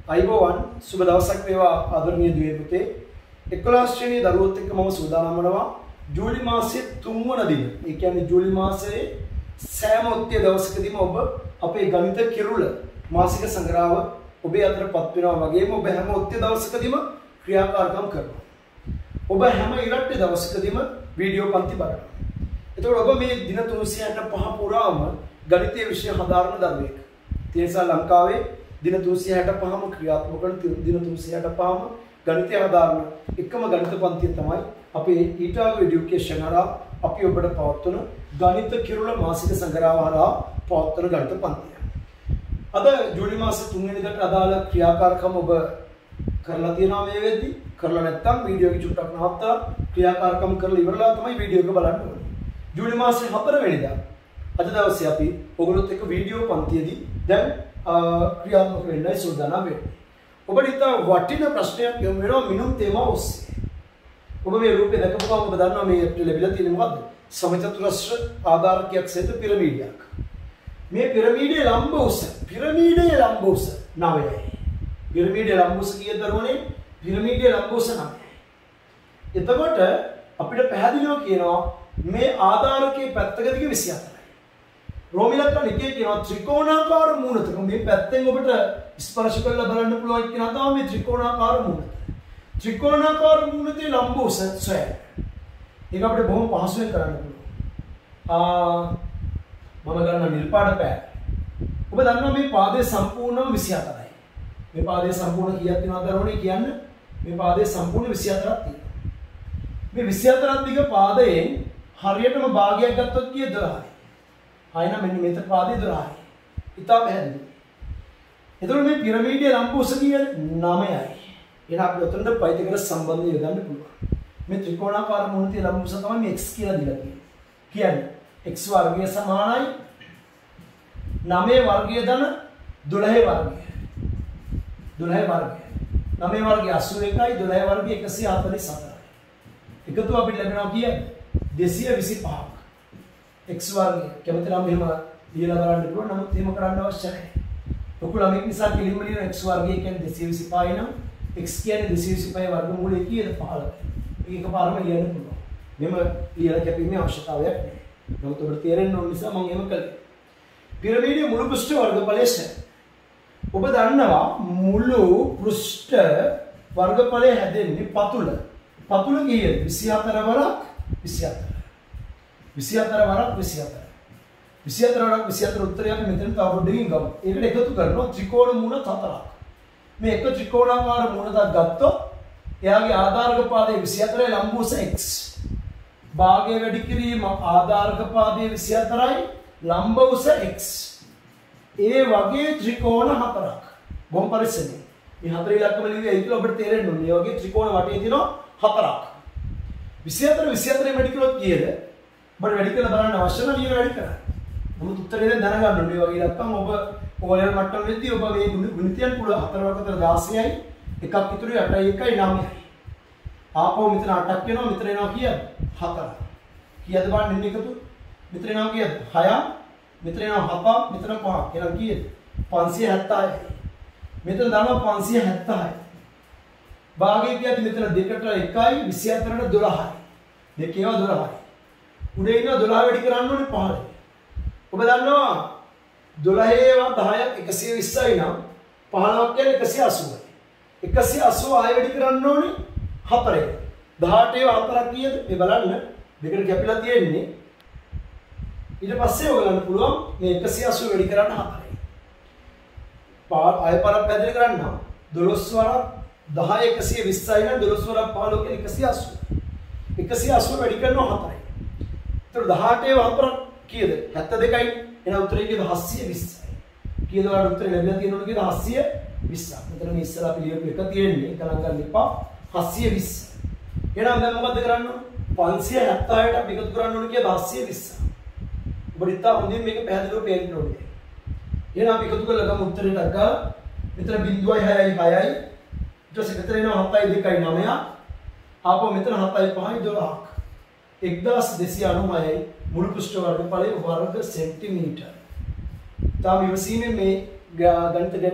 අයිබෝවන් සුබ දවසක් වේවා ආදරණීය දුවේ පුතේ 11 ශ්‍රේණියේ දරුවොත් එක්ක මම සූදානම් වෙනවා ජූලි මාසයේ 3 වන දින. ඒ කියන්නේ ජූලි මාසයේ සෑම ඔත්තිය දවසකදීම ඔබ අපේ ගණිත කිරුළ මාසික සංග්‍රහව ඔබේ අතටපත් වෙනවා වගේම ඔබ හැම ඔත්තිය දවසකදීම ක්‍රියාකාරකම් කරනවා. ඔබ හැම ඉරට්ටේ දවසකදීම වීඩියෝ පන්ති බලනවා. එතකොට ඔබ මේ දින 365 පුරාම ගණිතීය විෂය හදාරන දරුවෙක්. ඒ නිසා ලංකාවේ දින 365ම ක්‍රියාත්මක කරන දින 365ම ගණිතය හදාරන එකම ගණිත පන්තිය තමයි අපේ ඊටාගෝ এডুকেෂන් හරහා අපි ඔබට පවත්වන ගණිත කිරුළ මාසික සංග්‍රහව හරහා පවත්වන ගණිත පන්තිය. අද ජූලි මාසේ 3 වෙනිදාට අදාළ ක්‍රියාකාරකම් ඔබ කරලා තියෙනවා මේ වෙද්දි. කරලා නැත්නම් වීඩියෝ එක චුට්ටක් නවත්තලා ක්‍රියාකාරකම් කරලා ඉවරලා තමයි වීඩියෝ එක බලන්න ඕනේ. ජූලි මාසේ 4 වෙනිදා අද දවසේ අපි ඔයගොල්ලොත් එක්ක වීඩියෝ පන්තියේදී දැන් ක්‍රියාත්මක වෙන්නයි සූදානම් වෙන්නේ. ඔබට ඉතින් වටිනා ප්‍රශ්නයක් යොමු වෙනවා මිනුම් තේමාව ඔස්සේ. ඔබ මේ රූපේ දැකපු ගමන් ඔබ දන්නවා මේ ලැබිලා තියෙන්නේ මොකද්ද? සමචතුරස්‍ර ආධාරකයක් සහිත පිරමීඩයක්. මේ පිරමීඩයේ ලම්බ උස 9යි. පිරමීඩයේ ලම්බ උස කීයද දරුවනේ? පිරමීඩයේ ලම්බ උස 9යි. එතකොට අපිට පැහැදිලිව කියනවා මේ ආධාරකයේ පැත්තක දිග 24යි. රෝමිලක්කන් එකේ කියනවා ත්‍රිකෝණාකාර මූණතක මේ පැත්තෙන් ඔබට ස්පර්ශ කරලා බලන්න පුළුවන් කියන තමයි මේ ත්‍රිකෝණාකාර මූණත. ත්‍රිකෝණාකාර මූණතේ ලම්බ උස සොයන්න. ඒක අපිට බොහොම පහසුවෙන් කරන්න පුළුවන්. මම ගන්න නිල් පාට පෑ. ඔබ දන්නවා මේ පාදයේ සම්පූර්ණම 24යි. මේ පාදයේ සම්පූර්ණ කීයක් තියෙනවද දරුවනේ කියන්න? මේ පාදයේ සම්පූර්ණ 24ක් තියෙනවා. මේ 24ක් දිග පාදයෙන් හරියටම භාගයක් ගත්තොත් කීයද 12යි. ආයෙත් මෙන්න මෙතන පාදයේ 12යි. ඉතාල පැහැදිලි. එතකොට මේ පිරමීඩයේ ලම්බ උස කීයද? 9යි. එහෙනම් අපිට උතනට පයිතගොරස් සම්බන්ධය යොදන්න පුළුවන්. මේ ත්‍රිකෝණාකාර මූණතේ ලම්බ උස තමයි මේ x කියලා දීලා තියෙන්නේ. කියන්නේ x වර්ගය සමානයි 9 වර්ගය ධන 12 වර්ගය. 12 වර්ගය. 9 වර්ගය 81යි 12 වර්ගය 144යි. එකතු අපිට ලැබෙනවා කියන්නේ 225ක්. x වර්ගය කැමති නම් එහෙම ලියලා බලන්න පුළුවන්. නමුත් එහෙම කරන්න අවශ්‍ය නැහැ. ඔකු ළමෙක් නිසා කෙලින්ම ලියන x වර්ගය කියන්නේ 225යි නම් x කියන්නේ 225 වර්ගමූලය කීයද 15. මේක එකපාරම ලියන්න පුළුවන්. මෙම ලියලා කැපීමේ අවශ්‍යතාවයක් නැහැ. නමුත් ඔබට තේරෙන්න ඕන නිසා මම එහෙම කළේ. පිරමීඩයේ මුළු පෘෂ්ඨ වර්ගඵලය ශ. ඔබ දන්නවා මුළු පෘෂ්ඨ වර්ගඵලය හැදෙන්නේ පතුල. පතුල කීයද? 24 වරක් 24. 24 වරක් 24. 24 වරක් 24 උත්තරය අපි මෙතන තව පොඩ්ඩකින් ගමු. ඒකට එකතු කරනවා ත්‍රිකෝණ මූණ 4ක්. මේ එක ත්‍රිකෝණාකාර මූණක් ගත්තොත් එයාගේ ආධාරක පාදයේ 24යි ලම්බ උස x. භාගය වැඩි කිරීම ආධාරක පාදයේ 24යි ලම්බ උස x. ඒ වගේ ත්‍රිකෝණ 4ක්. බොහොම පරිස්සමෙන්. මේ හතර ඉලක්කම ලිව්වේ ඒක ඔබට තේරෙන්න ඕනේ. මේ වගේ ත්‍රිකෝණ වටේ තියෙනවා 4ක්. 24 වැඩි කළොත් කීයද? ඔබට වැඩි කරලා බලන්න අවශ්‍ය නම් ලියන වැඩි කරන්න. නමුත් උත්තරේ දැන් දැනගන්න ඕනේ. මේ වගේ ඉලක්කම් ඔබ ඕලෙවල් මට්ටමේදී ඔබ මේ ගුණිතයන් පුළ 4 වර්ග 16යි එකක් ඉතුරු 8යි 1යි 9යි. ආපහු මෙතන 8ක් වෙනවා මෙතන එනවා කීයද? 4. කීයද බලන්න ඉන්න එකතු? මෙතන එනවා කීයද? 6ක්. මෙතන එනවා 7ක්. මෙතන 5ක්. එහෙනම් කීයද? 576යි. මෙතන දානවා 576යි. භාගය කියද්දි මෙතන 2ට 1යි 24ට 12යි. දෙකේව 12යි. උඩේ ඉන්න 12 වැඩි කරන්න ඕනේ 15. ඔබ දන්නවා 12ේවා 10ක් 120යි නම් 15ක් කියන්නේ 180යි. 180 ආයෙ වැඩි කරන්න ඕනේ 4යි. 18ේවා 4ක් කීයද? මේ බලන්න දෙකට කැපිලා තියෙන්නේ. ඊට පස්සේ ඔයගලන්ට පුළුවන් මේ 180 වැඩි කරන්න 4යි. ආයෙ පාරක් පැහැදිලි කරන්න 12 වරක් 10 120යි නම් 12 වරක් 15 කියන්නේ 180. 180 වැඩි කරනවා 4යි. ඒතර 18ේවා 4ක් කීයද? 72යි. එහෙනම් උත්තරේ කීයද? 720යි. කීයද වල උත්තරේ ලැබිලා තියෙනවද කීයද? 720ක්. මෙතන මේ ඉස්සලා අපි ලියපු එක තියෙන්නේ ගණන් ගන්න එපා. 720. එහෙනම් දැන් මොකද කරන්න ඕන? 576ට අපි එකතු කරන්න ඕන කීයද? 720. ඔබට ඉතින් හොඳින් මේක පැහැදිලිව පේන්න ඕනේ. එහෙනම් අපි එකතු කරලා ගමු උත්තරේට අගා. මෙතන 0.6යි 6යි. ඊට පස්සේ මෙතන එනවා 7යි 2යි 9ක්. ආපහු මෙතන 7යි 5යි 12ක්. 1296යි මුළු පෘෂ්ඨ වර්ගඵලයේ වර්ග සෙන්ටිමීටර්. තාම ඉවසීමේ මේ ගණිත ගැටලු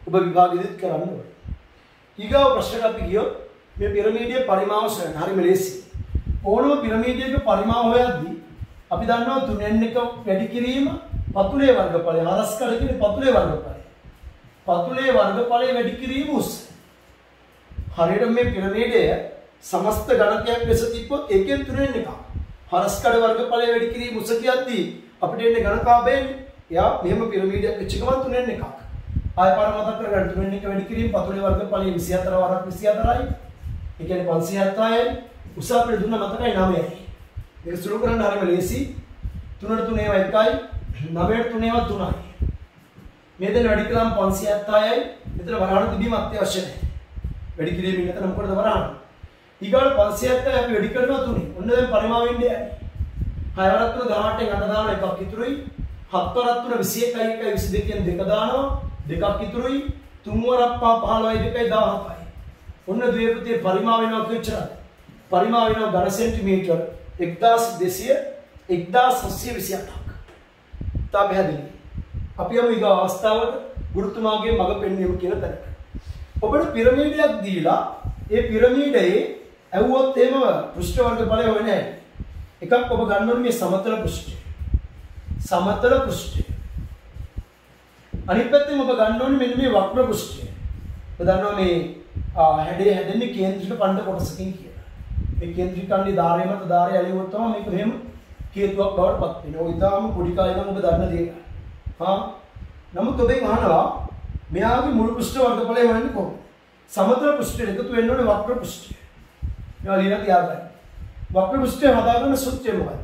ඔබ විභාගෙදිත් කරන්න ඕනේ. ඊගාව ප්‍රශ්නයක් අපි ගියොත් මේ පිරමීඩයේ පරිමාව සොයන්න. හරිම ලේසි. ඕනම පිරමීඩයක පරිමාව හොයද්දී අපි දන්නවා 3n1 වැඩි කිරීම පතුලේ වර්ගඵලය. හරස්කඩ කියන්නේ පතුලේ වර්ගඵලය. පතුලේ වර්ගඵලය වැඩි කිරීම උස. හරියට මේ පිරමීඩය සමස්ත ගණකයක් ලෙස තිබ්බොත් එකෙන් 3n1 හරස්කඩ වර්ගඵලය වැඩි කිරීම උස කියද්දී අපිට එන්නේ ගණකාභයනේ. එයා මෙහෙම පිරමීඩයක් වෙච්ච ගමන් 3n1. ආය පාර මතක් කරගන්න 3n1 වැඩි කිරීම පතුලේ වර්ගඵලය 24 වරක් 24යි. ඒ කියන්නේ 570යි. උස අපිට දුන්න මතකයි 9යි. මේක සුළු කරන්න හරිම ලේසි. 3ට 3 ඒවා 1යි. 9ට 3 ඒවා 3යි. මේ දෙන්න වැඩි කළාම 570යි. මෙතන වරහන් තිබීම අත්‍යවශ්‍ය නැහැ. වැඩි කිරීමෙන් මෙතන මොකටද වරහන්? ඊගාට 570 අපි වැඩි කරනවා 3. ඔන්න දැන් පරිමාවෙන් යන්නේ. 6 වරක් 3 18න් 8 දාන එකක් ඉතුරුයි. 7 වරක් 3 21යි 1යි 22න් 2 දානවා. දෙකක් ඉතුරුයි. 3 වරක් 5 15යි 2යි 17යි. ඔන්න ද්වේපතේ පරිමාව වෙනවා කොච්චරද? පරිමාව වෙනවා ඝන සෙන්ටිමීටර් 1200 1728ක්. තා පැහැදිලි. අපි යමු ඊගා අවස්ථාවට ගුරුතුමාගේ මඟ පෙන්වීම කියන තැනට. ඔබට පිරමීඩයක් දීලා ඒ පිරමීඩයේ ඇව්වොත් එහෙම පෘෂ්ඨ වර්ගඵලය වෙන්නේ නැහැ. එකක් ඔබ ගන්න ඕනේ මේ සමතල පෘෂ්ඨය. සමතල පෘෂ්ඨය. අනිත් පැත්තෙන් ඔබ ගන්න ඕනේ මෙන්න මේ වක්‍ර පෘෂ්ඨය. ඔබ දන්නවා මේ හැඩේ හැදෙන්නේ කේන්ද්‍රික පණ්ඩ කොටසකින් කියලා. මේ කේන්ද්‍රික කණ්ඩේ ධාරය මත ධාරය ඇලෙවොත් තමයි මේක මෙහෙම කේතුවක් බවට පත් වෙන්නේ. ඔය ඊටාම පොඩි කාලේ නම් ඔබ දන්න දේ. නමුත් ඔබෙන් අහනවා මෙයාගේ මුළු පෘෂ්ඨ වර්ගඵලය හොයන්නේ කොහොමද? සමතල පෘෂ්ඨයට එකතු වෙන්න ඕනේ වක්‍ර පෘෂ්ඨය. මේවා ලියලා තියාගන්න. වක්‍ර පෘෂ්ඨය හදාගන්න සූත්‍රය මොකක්ද?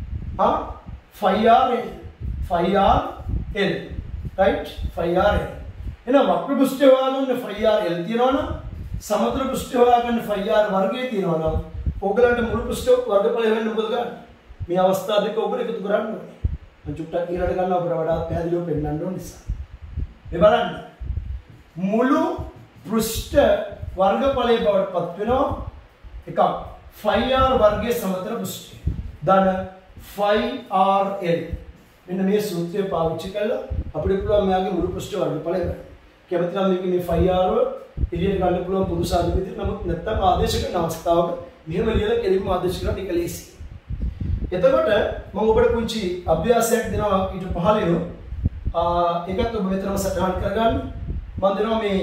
phi r l right phi r l. එහෙනම් වක්‍ර පෘෂ්ඨය හොයාගන්න phi r l තියනවනම් සමතල පෘෂ්ඨය හොයාගන්න phi r වර්ගය තියනවනම් ඕගලන්ට මුළු පෘෂ්ඨ වර්ගඵලය වෙන්න මොකද ගන්න? මේ අවස්ථා දෙක ඔබට එකතු කරන්න ඕනේ. මම චුට්ටක් ඊළඟට ගන්නවා අපිට වඩා පැහැදිලිව පෙන්වන්න ඕන නිසා. මේ බලන්න. මුළු පෘෂ්ඨ වර්ගඵලයේ බවට පත් වෙනවා එකක් phi r වර්ගයේ සමතල පෘෂ්ඨය. ධන phi r l. මෙන්න මේ සූත්‍රය පාවිච්චි කරලා අපිට පුළුවන් මෙයාගේ මුළු පෘෂ්ඨ වර්ගඵලය ගන්න. කැමති නම් මේක මේ phi r එළියට ගන්න පුළුවන් පුරුෂ ආදී විදිහට. නමුත් නැත්තම් ආදේශ කරන අවස්ථාවක මෙහෙම ලියලා කෙලින්ම ආදේශ කරලා ටික ලේසි. එතකොට මම ඔබට පුංචි අභ්‍යාසයක් දෙනවා ඊට පහළින්. ඒකත් ඔබ මෙතනම සටහන් කරගන්න. මම දෙනවා මේ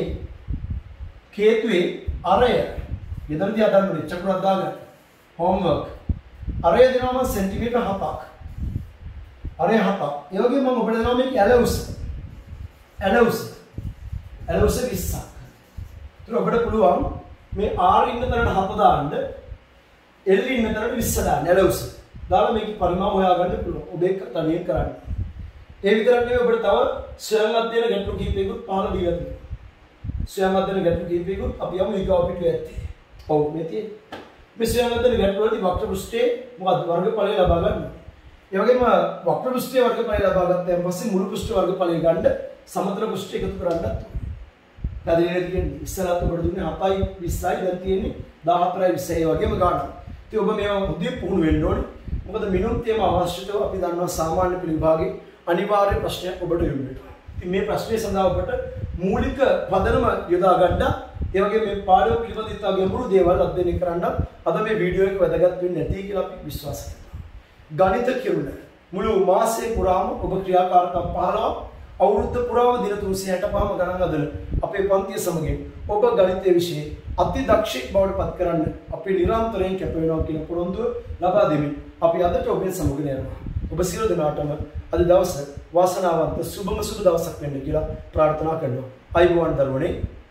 කේතුවේ අරය. ඊදරදී අදන්න ඕනේ චක්‍රයක් දාගන්න. හෝම්වර්ක්. අරය දෙනවා මම සෙන්ටිමීටර් 7ක්. අරය 7ක්. ඒ වගේම මම ඔබට දෙනවා මේක ඇලවුස. ඇලවුස 20ක්. ඒතර ඔබට පුළුවන් මේ R ඉන්න තැනට 7 දාන්න. L ඉන්න තැනට 20 දාන්න ඇලවුස. දාලා මේකේ පරිමාව හොයාගන්න පුළුවන්. ඔබ ඒක තනියෙන් කරන්න. ඒ විතරක් නෙවෙයි ඔබට තව ස්වයං අධ්‍යයන ගැටලු කිහිපයකුත් පහළ දීලා තියෙනවා. ස්වයං අධ්‍යයන ගැටලු කිහිපයකුත් අපි යමු ඊගාව පිටුවේ ඇත්තේ. ඔව් මේ තියෙන්නේ. මේ ස්වයං අධ්‍යයන ගැටලු වලදී වක්‍ර පෘෂ්ඨයේ මොකද වර්ගඵලය ලබා ගන්න. ඒ වගේම වක්‍ර පෘෂ්ඨයේ වර්ගඵලය ලබා ගත්තන් පස්සේ මුළු පෘෂ්ඨ වර්ගඵලය ගන්න සමතල පෘෂ්ඨය එකතු කරන්නත් ඕනේ. පැහැදිලිද කියන්නේ? ඉස්සරහට ඔබට දුන්නේ 7යි 20යි දැන් තියෙන්නේ 14යි 20යි වගේම ගන්න. ඉතින් ඔබ මේවා හොඳින් පුහුණු වෙන්න ඕනේ. මොකද මිනුම් තේම අවශ්‍යතාව අපි දන්නවා සාමාන්‍ය පෙළ විභාගයේ අනිවාර්ය ප්‍රශ්නයක් ඔබට යොමු වෙනවා. ඉතින් මේ ප්‍රශ්නේ සඳහා ඔබට මූලික පදනම යොදා ගන්න, ඒ වගේම මේ පාඩම පිළිබඳ ඉතා ගැඹුරු දේවල් අධ්‍යයනය කරන්න අද මේ වීඩියෝ එක වැදගත් වෙන්නේ නැති කියලා අපි විශ්වාස කරනවා. ගණිත කිරුණ මුළු මාසයේ පුරාම ඔබ ක්‍රියාකාරකම් 15 අවුරුද්ද පුරාම දින 365ම ගණන් අදන අපේ පන්තිය සමගින් ඔබ ගණිතයේ විෂයේ අති දක්ෂයෙක් බවට පත් කරන්න අපි නිරන්තරයෙන් කැප වෙනවා කියන පොරොන්දුව ලබා දෙමින් අපි අදට ඔබෙන් සමුගෙන යනවා. ඔබ සියලු දෙනාටම අද දවස වාසනාවන්ත සුබම සුබ දවසක් වෙන්න කියලා ප්‍රාර්ථනා කරනවා. අයිබෝවන් දරුවනේ.